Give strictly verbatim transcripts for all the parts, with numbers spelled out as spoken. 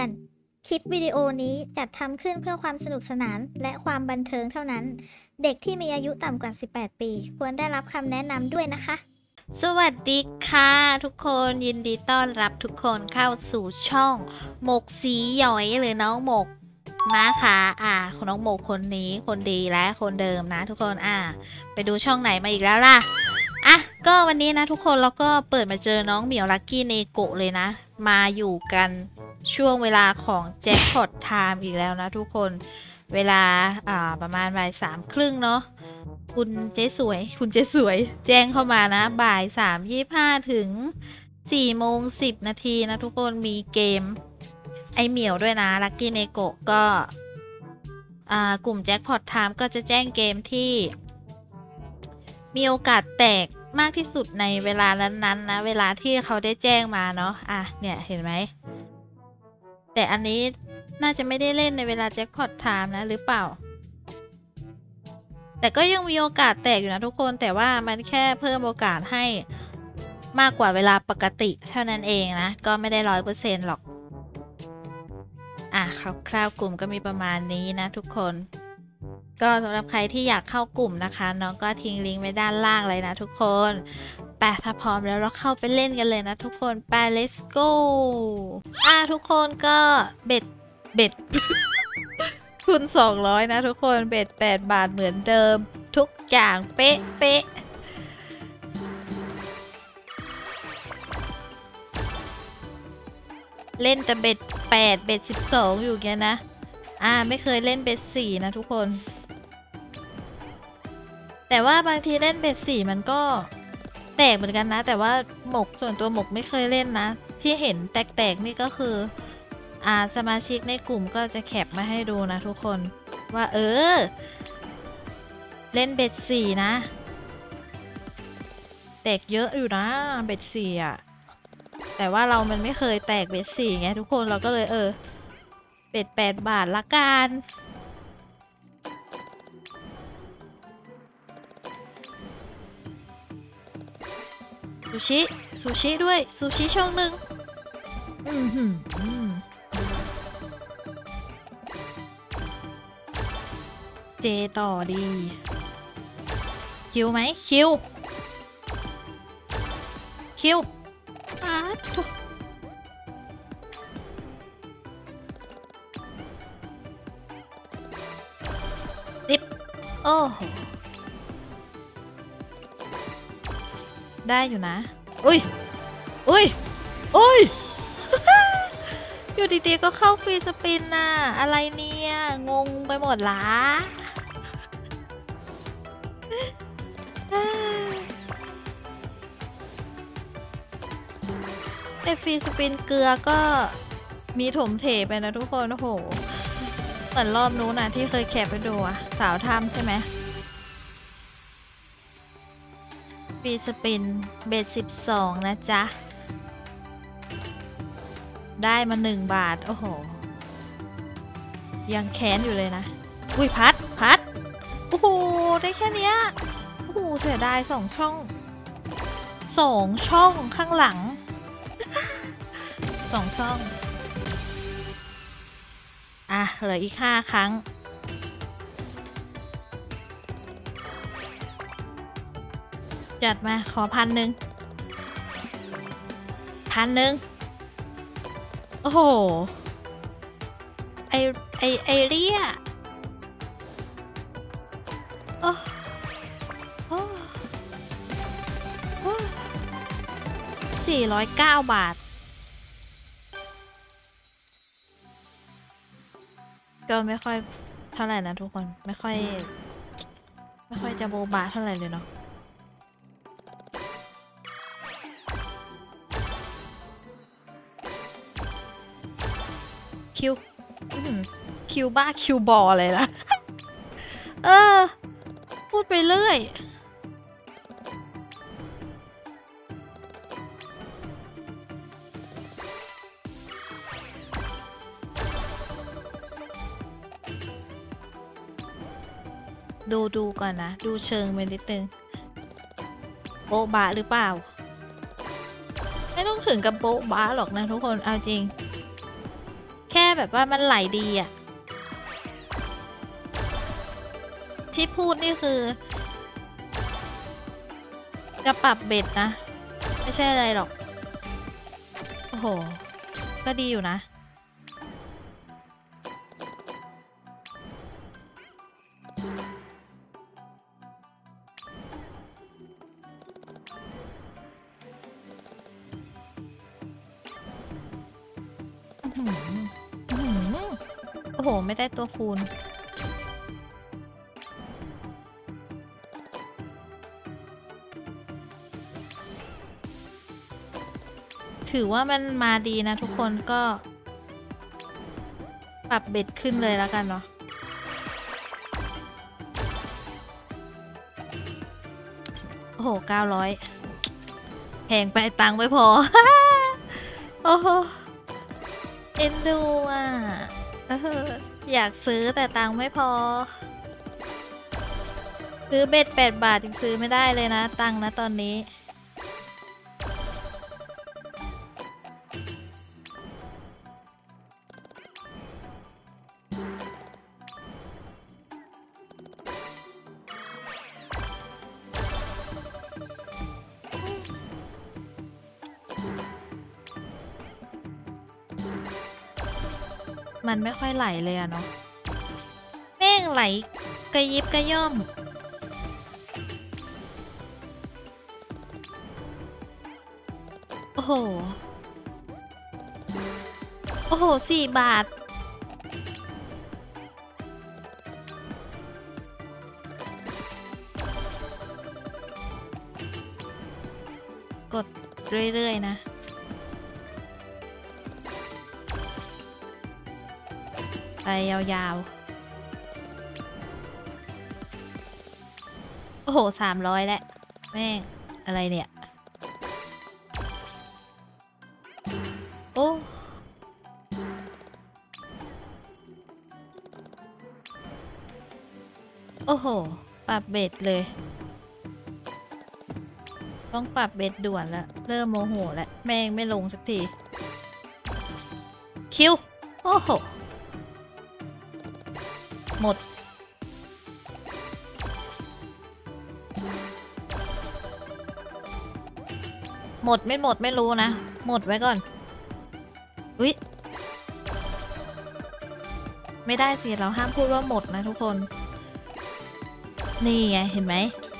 คลิปวิดีโอนี้จัดทำขึ้นเพื่อความสนุกสนานและความบันเทิงเท่านั้น เด็กที่มีอายุต่ำกว่า สิบแปด ปี ควรได้รับคำแนะนำด้วยนะคะสวัสดีค่ะทุกคนยินดีต้อนรับทุกคนเข้าสู่ช่องหมกสีหยอยหรือน้องหมกนะคะอ่าน้องหมกคนนี้คนดีและคนเดิมนะทุกคนอ่าไปดูช่องไหนมาอีกแล้วล่ะอ่ะก็วันนี้นะทุกคนเราก็เปิดมาเจอน้องเหมียวลักกี้เนโกะเลยนะมาอยู่กันช่วงเวลาของแจ็คพอตไทม์อีกแล้วนะทุกคนเวลาอ่าประมาณบ่ายสามครึ่งเนาะคุณเจ๊สวยคุณเจ๊สวยแจ้งเข้ามานะบ่ายสามยี่ห้าถึงสี่โมงสิบนาทีนะทุกคนมีเกมไอเหมียวด้วยนะลักกี้เนโกะก็อ่ากลุ่มแจ็คพอตไทม์ก็จะแจ้งเกมที่มีโอกาสแตกมากที่สุดในเวลานั้นๆนะเวลาที่เขาได้แจ้งมาเนาะอ่ะเนี่ยเห็นไหมแต่อันนี้น่าจะไม่ได้เล่นในเวลาแจ็คพอตไทม์นะหรือเปล่าแต่ก็ยังมีโอกาสแตกอยู่นะทุกคนแต่ว่ามันแค่เพิ่มโอกาสให้มากกว่าเวลาปกติเท่านั้นเองนะก็ไม่ได้ร้อยเปอร์เซ็นต์หรอกอ่ะคร่าวๆกลุ่มก็มีประมาณนี้นะทุกคนก็สำหรับใครที่อยากเข้ากลุ่มนะคะน้องก็ทิ้งลิงก์ไว้ด้านล่างเลยนะทุกคนไปถ้าพร้อมแล้วเราเข้าไปเล่นกันเลยนะทุกคนไป let's go อ่ะทุกคนก็เบ็ดเบ็ด ทุนสองร้อยนะทุกคนเบ็ดแปดบาทเหมือนเดิมทุกอย่างเป๊ะเป๊ะเล่นแต่เบ็ดแปดเบ็ดสิบสองอยู่เงี้ยนะอ่าไม่เคยเล่นเบ็ดสี่นะทุกคนแต่ว่าบางทีเล่นเบ็ดสี่มันก็แตกเหมือนกันนะแต่ว่าหมกส่วนตัวหมกไม่เคยเล่นนะที่เห็นแตกๆนี่ก็คืออ่าสมาชิกในกลุ่มก็จะแคปมาให้ดูนะทุกคนว่าเออเล่นเบ็ดสี่นะแตกเยอะอยู่นะเบ็ดสี่อ่ะแต่ว่าเรามันไม่เคยแตกเบ็ดสี่ไงทุกคนเราก็เลยเออเบ็ดแปดบาทละกันซูชิซูชิด้วยซูชิช่องหนึ่งอืมหืมเจต่อดีคิวไหมคิวคิวอ้าทุกดิบโอ้โหได้อยู่นะอุ้ยอุ้ยอุ้ย อยู่ดีๆก็เข้าฟรีสปินน่ะอะไรเนี่ยงงไปหมดละไอฟรีสปินเกลือก็มีถมเถไปนะทุกคนโอ้โหเหมือนรอบนู้นนะที่เคยแคปไปดูอะสาวทำใช่ไหมฟรีสปินเบสสิบสองนะจ๊ะได้มาหนึ่งบาทโอ้โหยังแค้นอยู่เลยนะอุ้ยพัดพัดโอ้โหได้แค่เนี้ยโอ้โหเสียดายสองช่องสองช่องข้างหลังสองช่องอ่ะเหลืออีกห้าครั้งจัดมาขอพันหนึ่งพันหนึ่งโอ้โหไอไอไอเรียโอ้โอ้โอ้สี่ร้อยเก้าบาทก็ไม่ค่อยเท่าไหร่นะทุกคนไม่ค่อยไม่ค่อยจะโบบาเท่าไหร่เลยเนาะคิวคิวบ้าคิวบอเลยล่ะ เออพูดไปเรื่อยดูดูก่อนนะดูเชิงไปนิดนึงโบ๊ะบะหรือเปล่าไม่ต้องถึงกับโบ๊ะบะหรอกนะทุกคนเอาจริงแค่แบบว่ามันไหลดีอะที่พูดนี่คือจะปรับเบ็ดนะไม่ใช่อะไรหรอกโอ้โหก็ดีอยู่นะโอ้โหไม่ได้ตัวคูณถือว่ามันมาดีนะทุกคนก็ปรับเบ็ดขึ้นเลยแล้วกันเนาะโอ้โหเก้าร้อยแพงไปตังค์ไม่พอ โอ้โหเอ็นดูอ่ะเอออยากซื้อแต่ตังค์ไม่พอซื้อเบ็ดแปดบาทยังซื้อไม่ได้เลยนะตังค์นะตอนนี้มันไม่ค่อยไหลเลยอะเนาะแม่งไหลกระยิบกระย่อมโอ้โหโอ้โหสี่บาทกดเรื่อยๆนะไปยาวๆโอ้โหสามร้อยแล้วแม่งอะไรเนี่ยโอ้โอ้โหปรับเบ็ดเลยต้องปรับเบ็ดด่วนแล้วเริ่มโมโหแล้วแม่งไม่ลงสักทีคิวโอ้โหหมดหมดไม่หมดไม่รู้นะหมดไว้ก่อนอุ๊ยไม่ได้สิเราห้ามพูดว่าหมดนะทุกคนนี่ไงเห็นไหม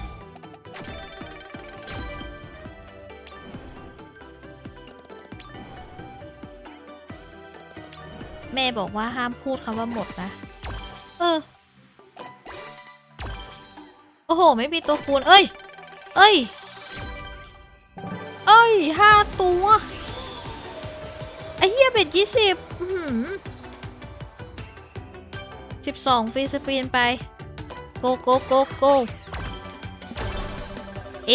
แม่บอกว่าห้ามพูดคำว่าหมดนะเออโอ้โหไม่มีตัวคูณเอ้ยเอ้ยเอ้ยห้าตัวไอ้เหี้ยเบ็ดยี่สิบสิบสองฟรีสปีนไปโกโกโกโกเอ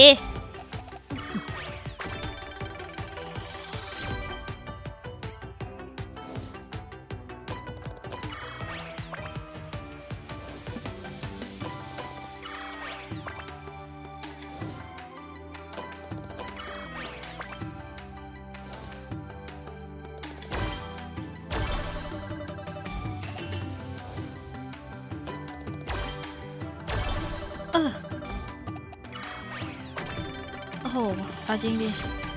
เออโอ้โหเอาจริงดิ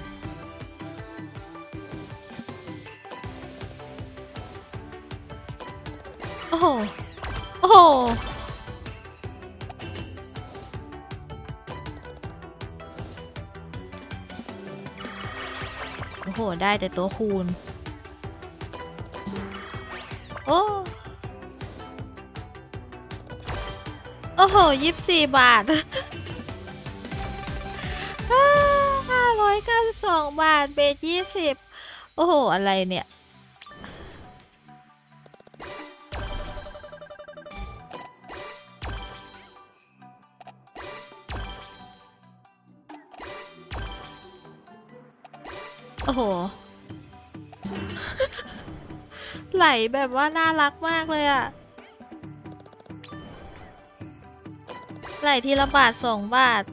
โอ้โหโอ้โหโอ้โหได้แต่ตัวคูณโอ้โอ้โหยี่สิบสี่บาทห้าร้อยเก้าสิบสองบาทเบสยี่สิบโอ้โหอะไรเนี่ยโอ้โห ไหลแบบว่าน่ารักมากเลยอะไหลทีละบาทสองบาท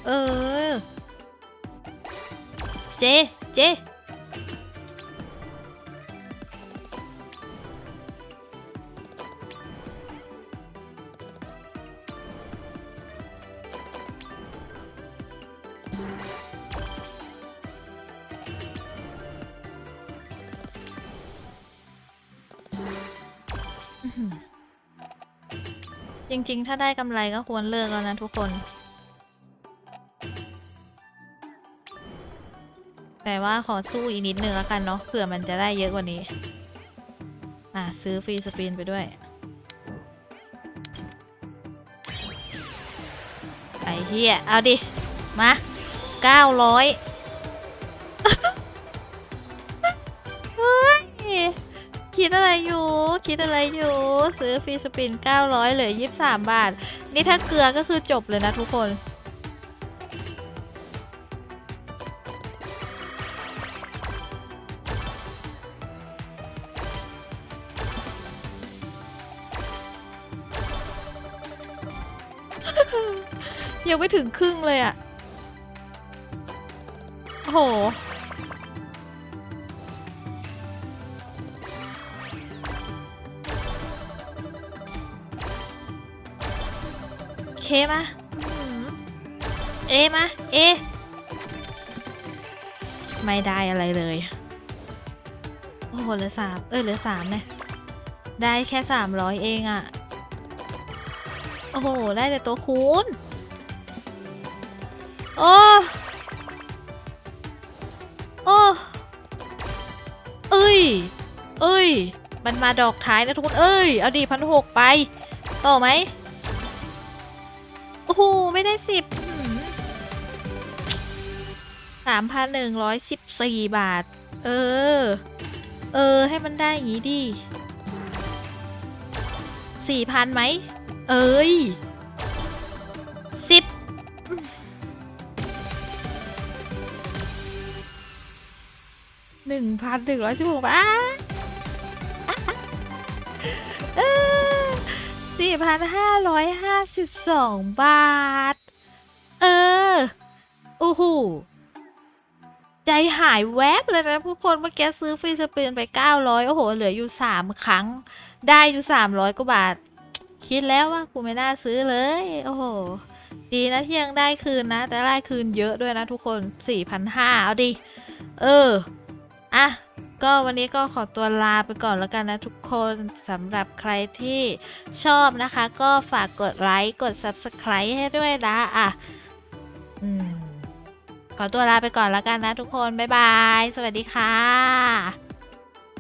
เออเจเจจริงๆถ้าได้กำไรก็ควรเลิกแล้วนะทุกคนแต่ว่าขอสู้อีกนิดนึงแล้วกันเนาะเผื่อมันจะได้เยอะกว่านี้อ่ะซื้อฟรีสปินไปด้วยไอ้เหี้ยเอาดิมาเก้าร้อยเฮ้ยคิดอะไรอยู่คิดอะไรอยู่ซื้อฟรีสปินเก้าร้อยเหลือยี่สิบสามบาทนี่ถ้าเกลือก็คือจบเลยนะทุกคนยังไม่ถึงครึ่งเลยอ่ะโอ้โหเคมาเอมาเอไม่ได้อะไรเลยโอ้โหเหลือสามเอ้ยเหลือสามเนี่ยได้แค่สามร้อยเองอ่ะโอ้โหได้แต่ตัวคูณโอ้โอ้เอ้ยเอ้ยมันมาดอกท้ายนะทุกคนเอ้ยเอาดีพันหกไปต่อไหมโอ้โหไม่ได้สิบสามพันหนึ่งร้อยสิบสี่บาทเออเออให้มันได้อย่างนี้ดิสี่พันไหมเอ้ยสิบหนึ่งพันหนึ่งร้อยสิบหกบาทสี่พันห้าร้อยห้าสิบสองบาทเออโอ้โหใจหายแวบเลยนะทุกคนเมื่อกี้ซื้อฟรีสปินไปเก้าร้อยโอ้โหเหลืออยู่สามครั้งได้อยู่สามร้อยกว่าบาทคิดแล้วว่ากูไม่น่าซื้อเลยโอ้โหดีนะที่ยังได้คืนนะแต่ได้คืนเยอะด้วยนะทุกคน สี่พันห้าร้อย เอาดิเอออ่ะก็วันนี้ก็ขอตัวลาไปก่อนแล้วกันนะทุกคนสำหรับใครที่ชอบนะคะก็ฝากกดไลค์กด ซับสไครบ์ ให้ด้วยนะอ่ะอืมขอตัวลาไปก่อนแล้วกันนะทุกคนบ๊ายบายสวัสดีค่ะ